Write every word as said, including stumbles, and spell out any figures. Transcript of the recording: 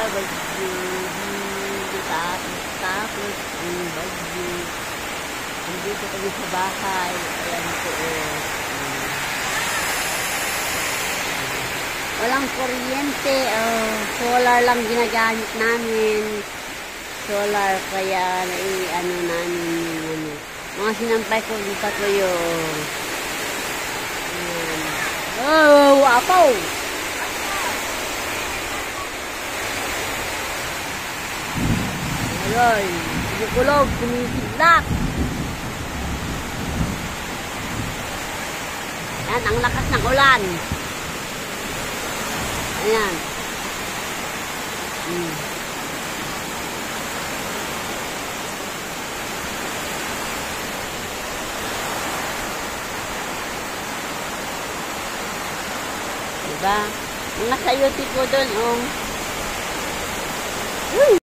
bagyo, hindi tapos, tapos, ang bagyo. Nandito kami sa bahay. Ayan po, oh. Walang kuryente, oh. Solar lang ginagamit namin. Solar, kaya, nai, ano namin yung, ano. Mga sinampay ko, di pa tuyo. Ayan. Oh, wapaw! Ayan, kumukulog, kumisidlak. Ayan, ang lakas ng ulan. Ayan. Hmm. Diba? Mga sayuti ko doon, oh. Uy!